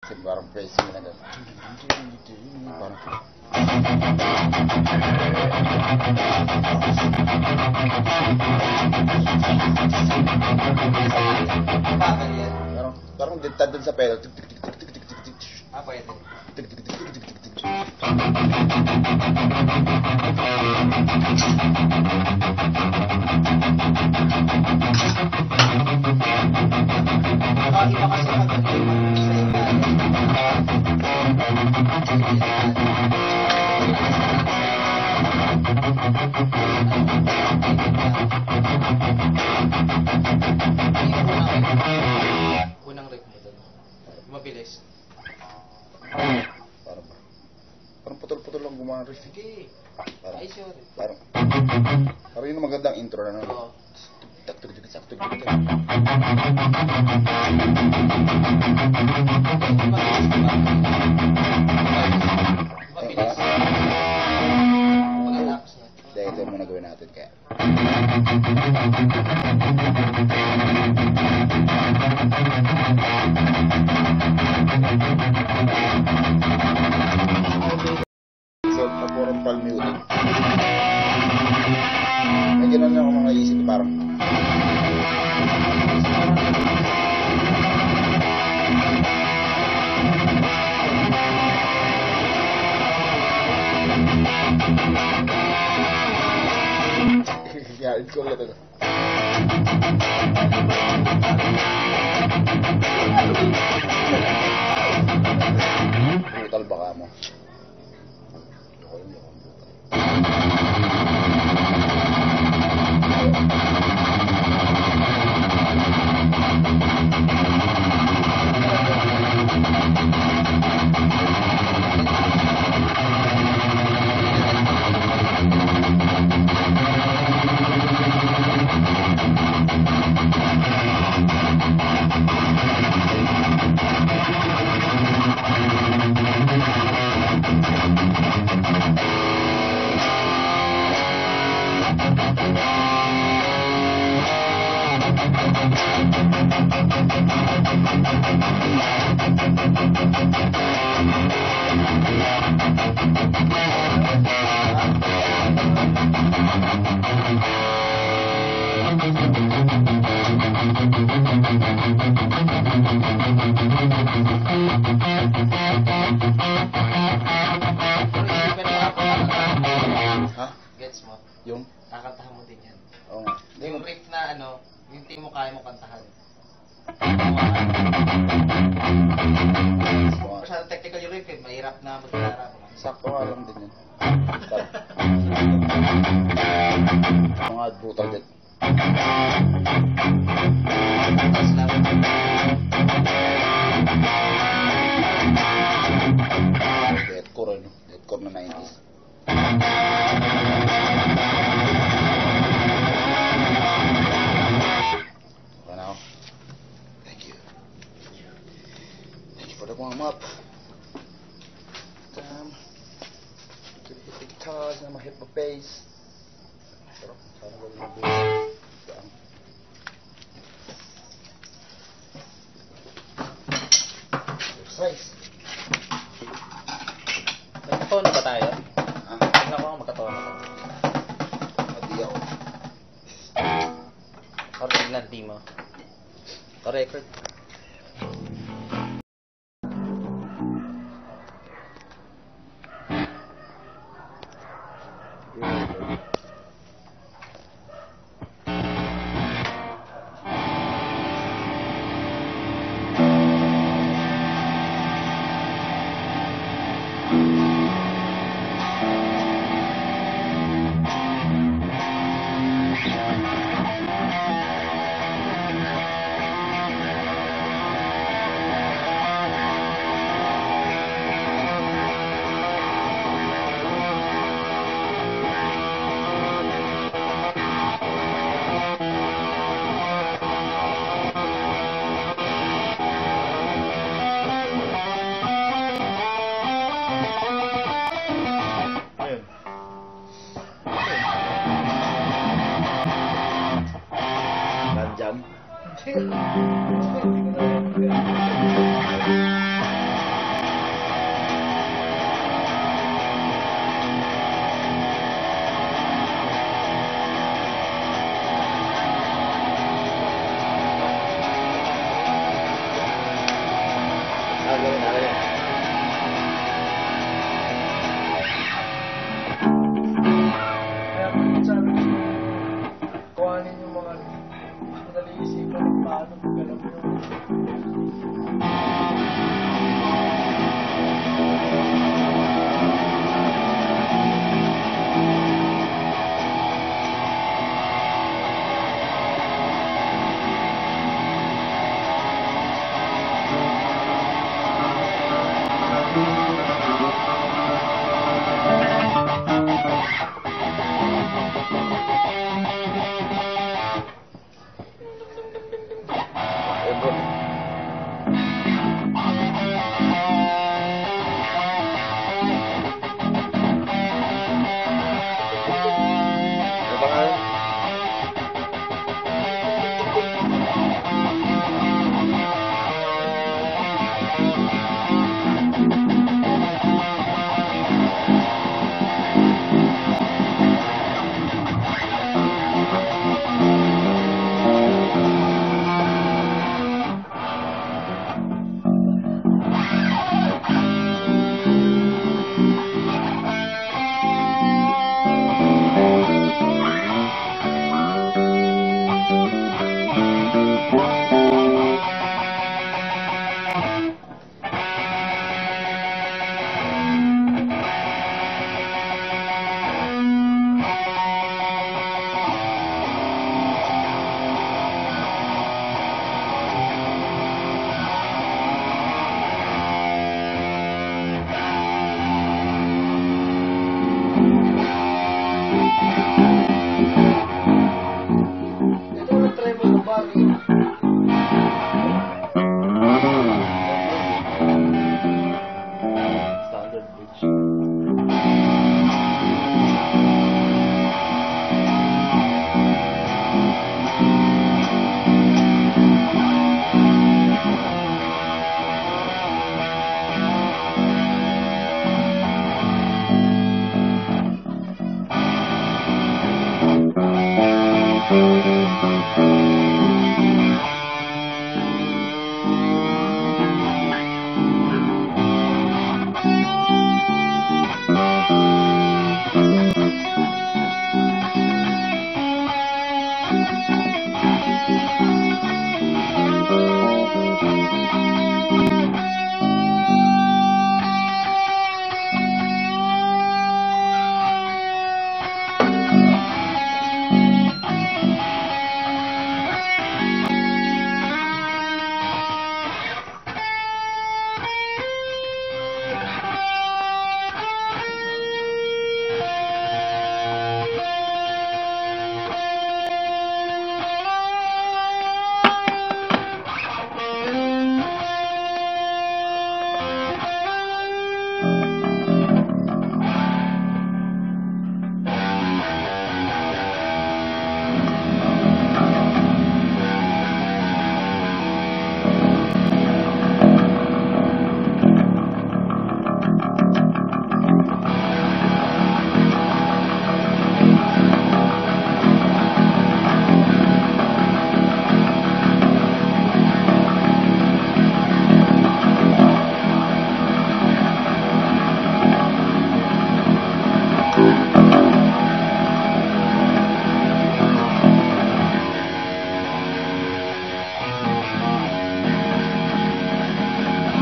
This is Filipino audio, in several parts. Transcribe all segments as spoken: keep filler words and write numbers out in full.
Parang pacing na gano'n. Parang... Parang, parang dintad dun sa pedal. Ah, pwede. Ah, iba kasi pag sa unang rip mo doon. Mabilis. Parang ba? Parang putol-putol lang gumawa ng riff. Sige. Parang, Ayos yun. parang, parang yun ang magandang intro na no? Oo. Mabilis. Pagkatapos niya. Dahil ito yung muna gawin natin kaya. So, tapurang pal-music. May gano'n na ako mga isip parang yeah, it's cool ito. Brutal baka mo. Loko yung loko ang brutal. Ha? Gets mo? Yung? Kakantahan mo din yan. Oo nga. Yung riff na ano, yung di mo kaya mo kantahan. Masyadong technical yung riff eh, mahirap na mag-gitara. Sakto nga lang din yun. Mga brutal din. Tapos lang. Deathcore ano? Deathcore na nineties. Okay na ako. Thank you. Thank you for the warm-up. Um, to hit the guitars na ma-hit my bass. Pero, sana gawin mo bass. Gaan. Exercise. Magkatono ba tayo? Ah, Tignan ko kung magkatono ko. madi ako. Or tignan di mo. O record.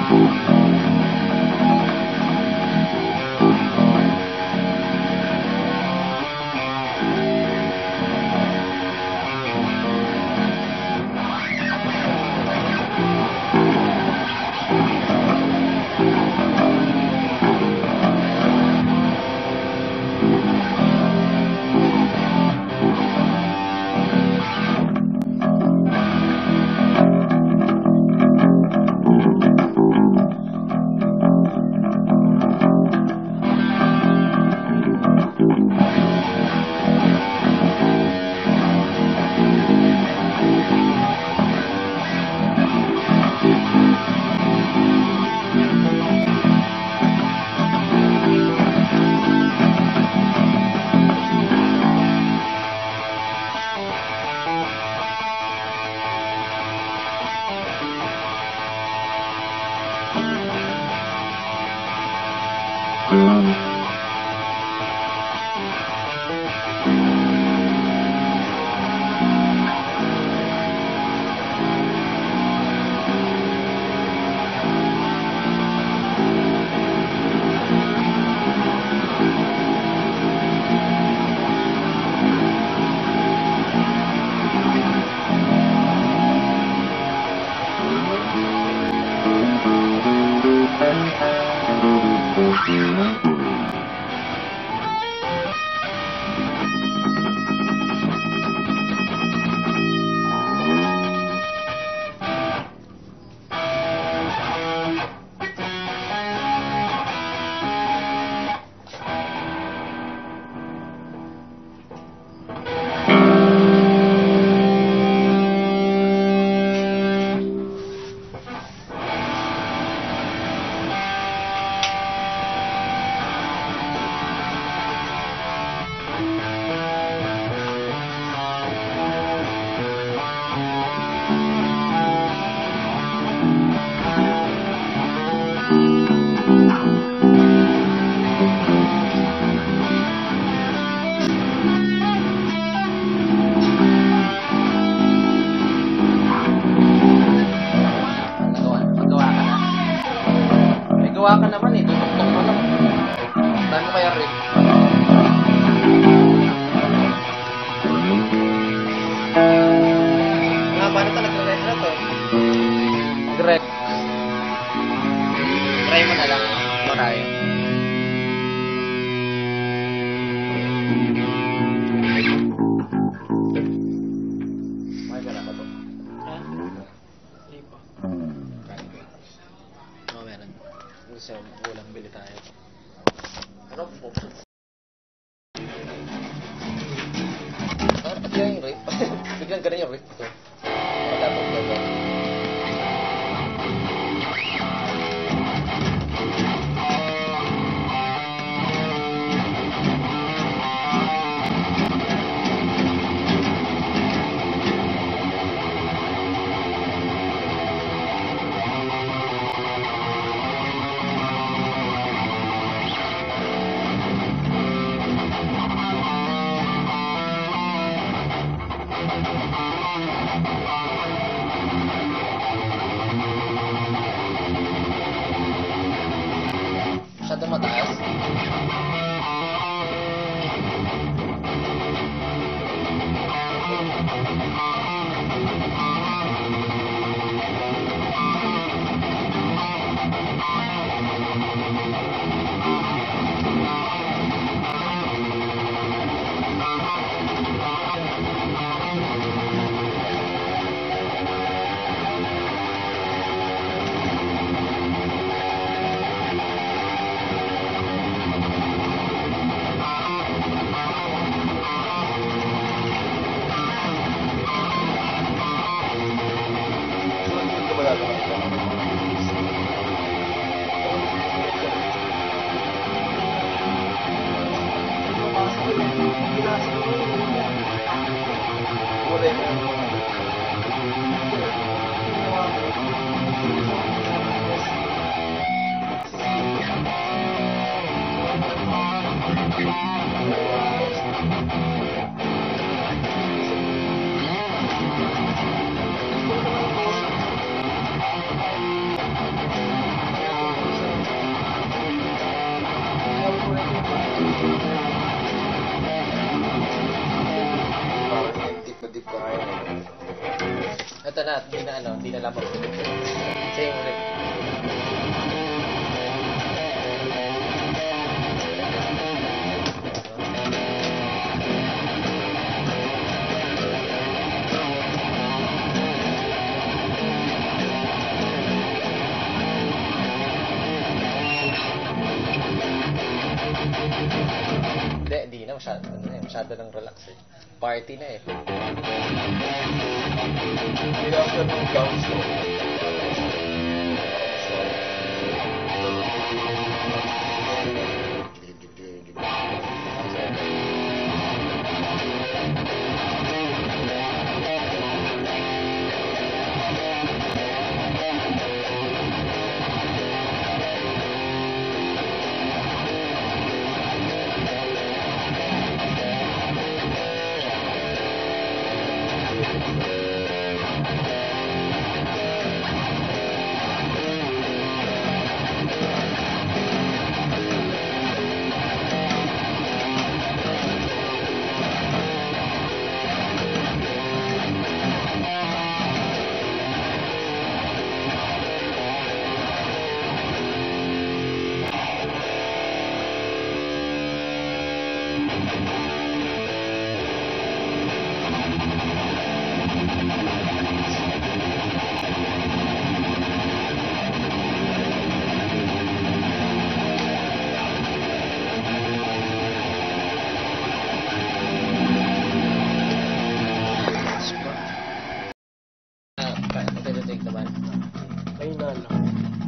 Gawa ka naman eh, tutok-tok mo lang. Saan mo kaya rin? Nga, paano ito? Nagre-rec na to? Nag-rec. Try mo na lang. Maray. May wala pa to. Ha? Hindi pa. Oo, meron. Gusto ulang bili tayo. Ano po? Ah, pati yung rip. Biglang ganun yung rip ko. Matapos ko ito. Masyado mataas. na, hindi na ano, hindi na lapag. Same ulit. Hindi, hindi na. Masyado, ano na eh, masyado ng relax eh. Party na eh. Hindi ako ng bounce ko. Ayun na lang.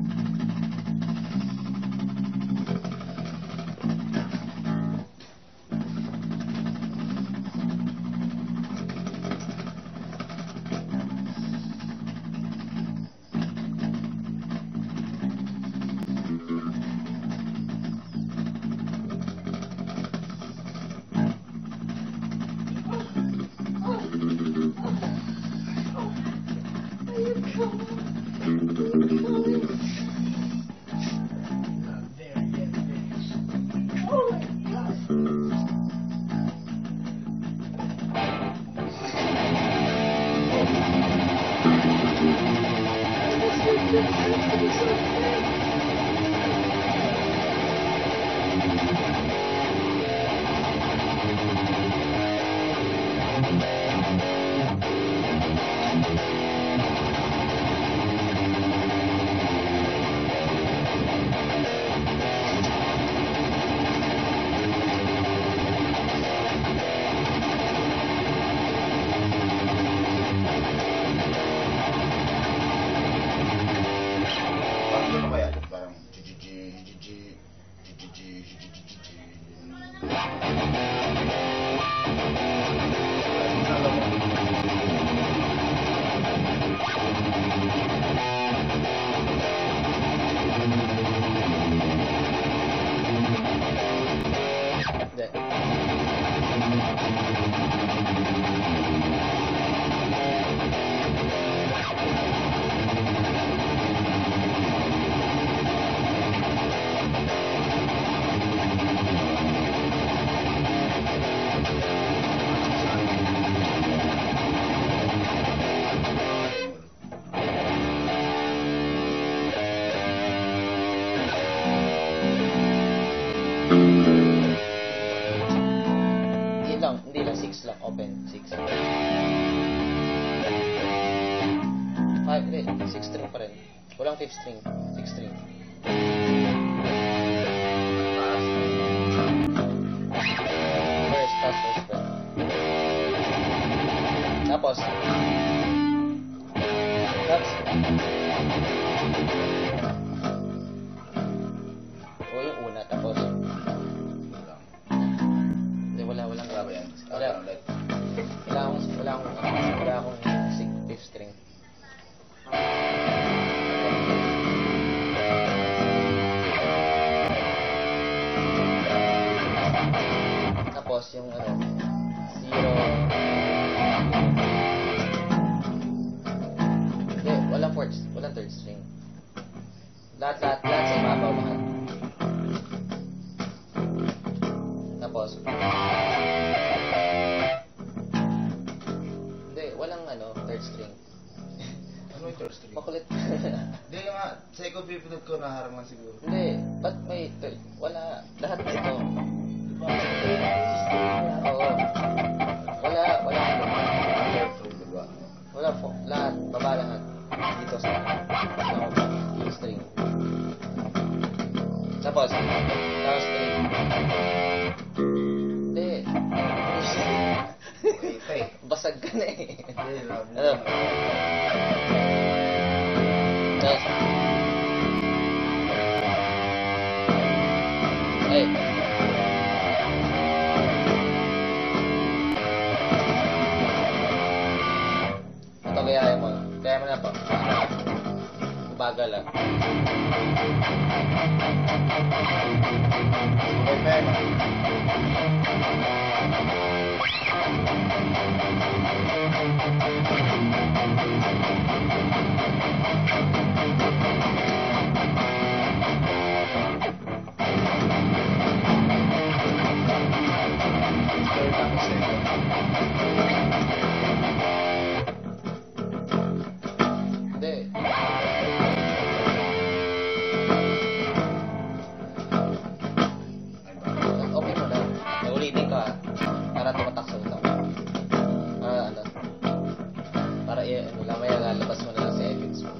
six lang, open, six. five, hindi, six string pa rin. Walang fifth string, six string. First, fast, first, first. Tapos, that's, o yung una, tapos, hindi, wala, walang grabe yan. Wala, wala akong, wala akong, wala akong fifth string. Tapos yung ano, zero. Hindi, walang fourth, walang third string. Lahat, lahat, lahat sa ibabaw lahat. Tapos, hindi, walang ano, third string. string. Makulit. Hindi nga, sa ikaw pipinat ko, naharang lang siguro. Hindi, ba't may, wala, lahat na ito. Diba? Oo. Wala, wala. Careful, diba? Wala po, lahat, baba lahat. Dito sa, sa string. Tapos, tapos string. Hindi. Okay, pa eh. Basag ka na eh. Hindi, love Ano? Tapos, ay. Ito kaya mo. Kaya mo na po. Bagal lang. Okay, pa eh. Start ako sa ito. Hindi. Okay mo na. Eh, ulitin ko ah. Para tumatak sa utak. Para ano. Para i- ano, lamaya lalabas mo na lang sa edits mo.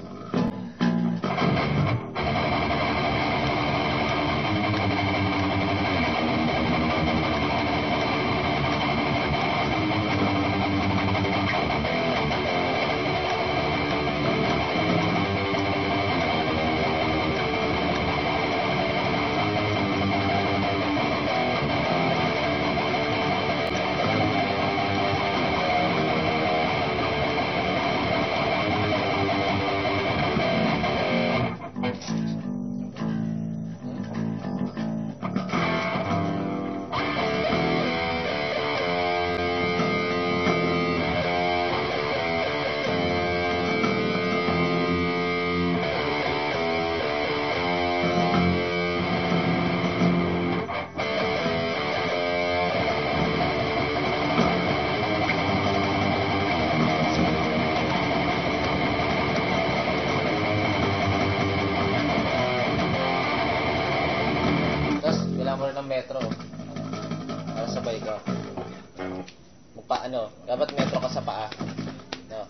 Tapos, kailangan mo rin ng metro. Para sabay ka. Magpa, ano, dapat metro ka sa paa. No.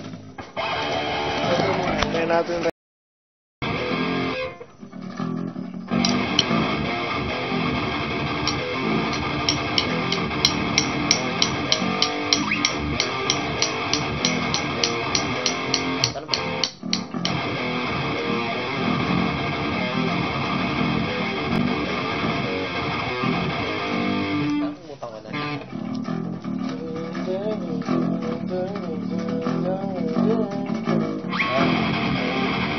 Ngayon natin Ano ba? Nakalimutan ko na. Ah.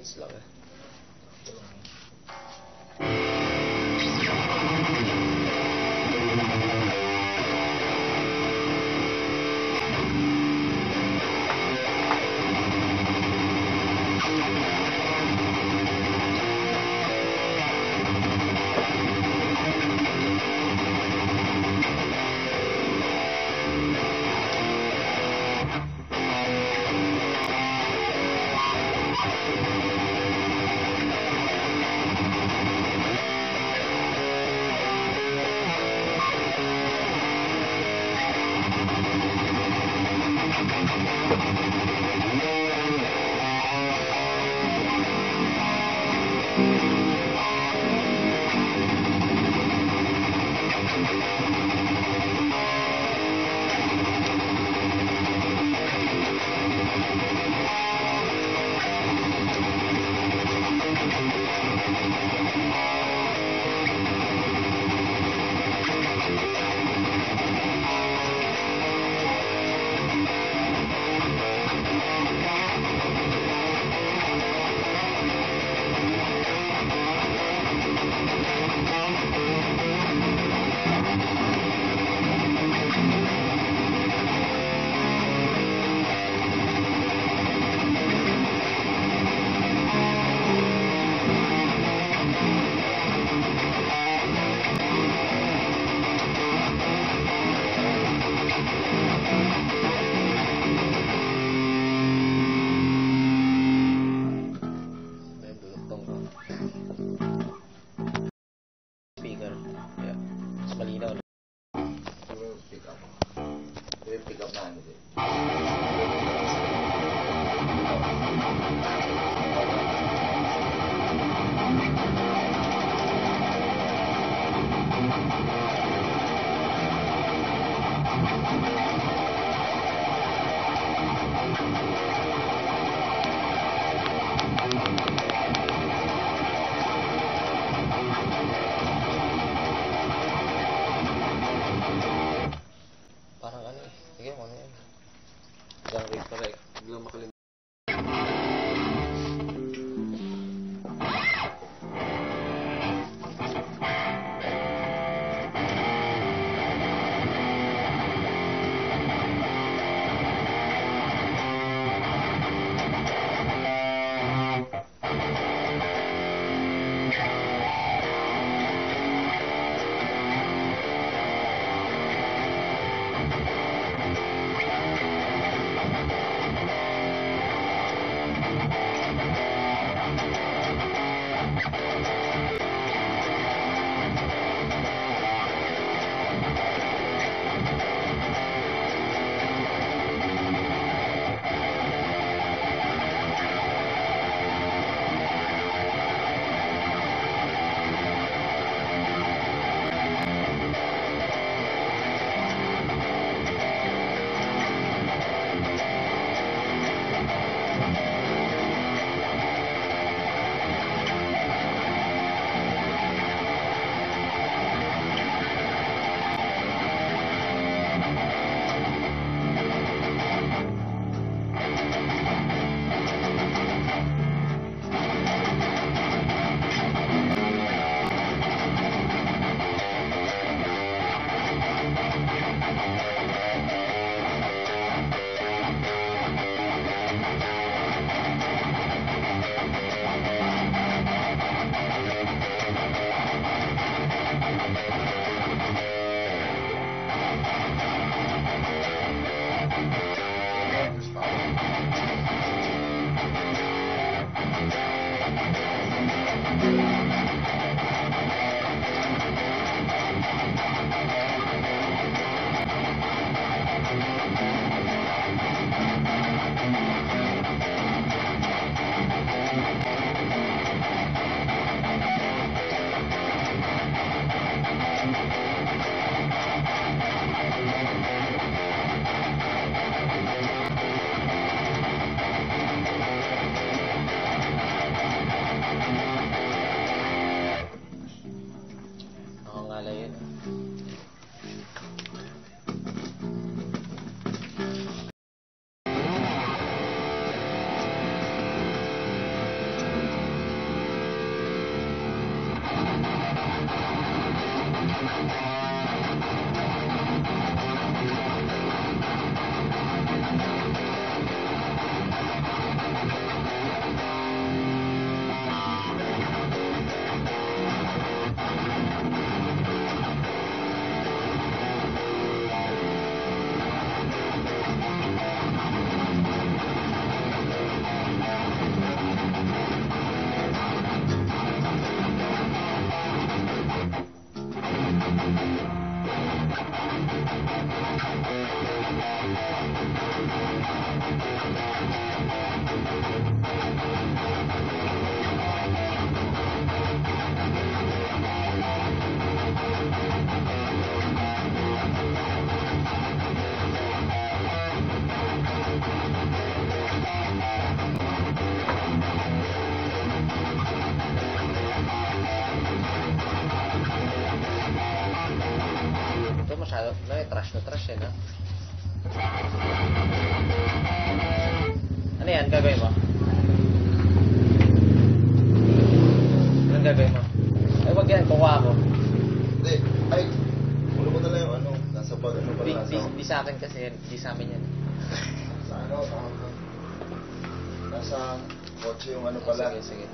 minutes lang eh. Speaker. Yeah. Mas malinaw na. Pick up. Pick up na ano din. na, na trash na trash eh, no? Ano yan? Gagawin mo? Anong gagawin mo? Ay, wag yan. Kukuha ako. Hindi. Ay, ulo mo na lang yung ano. Nasa pag ano pala. Di, Nasa, di, di sa akin kasi yan. Di sa amin yan. sa ano, tawag ko. Nasa kotse yung ano pala. Sige, sige.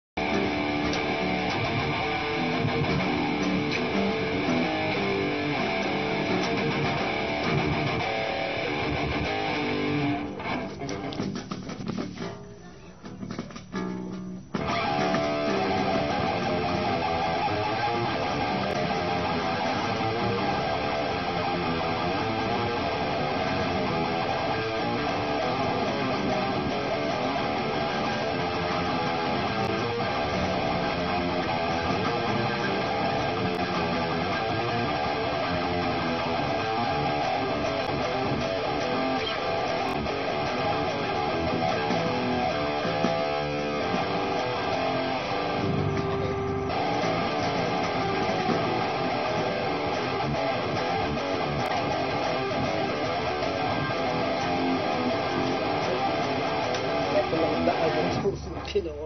Walang daan ang susukin ako.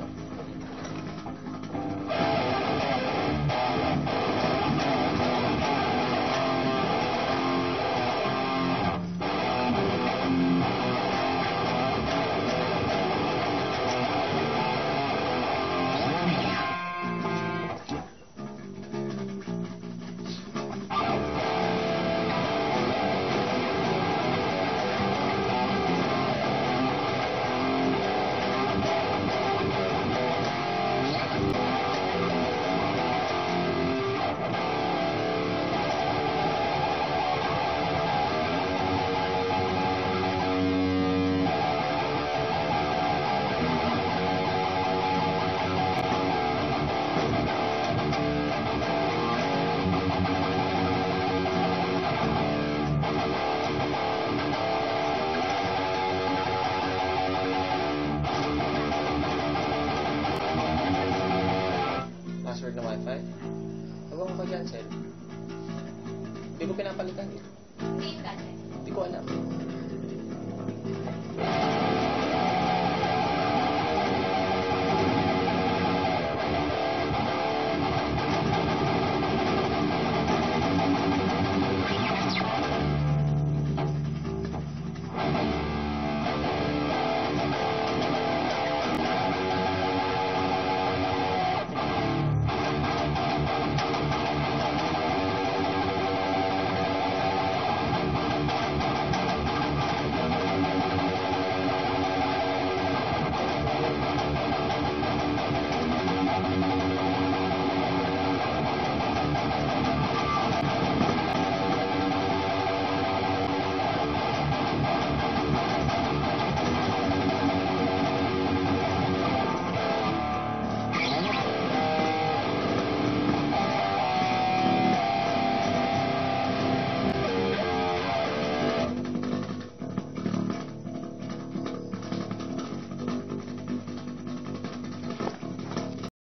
Password ng wifi? Huwag mo mag-cancel. Hindi ko pinapalitan eh. Please, Ate. Hindi ko alam.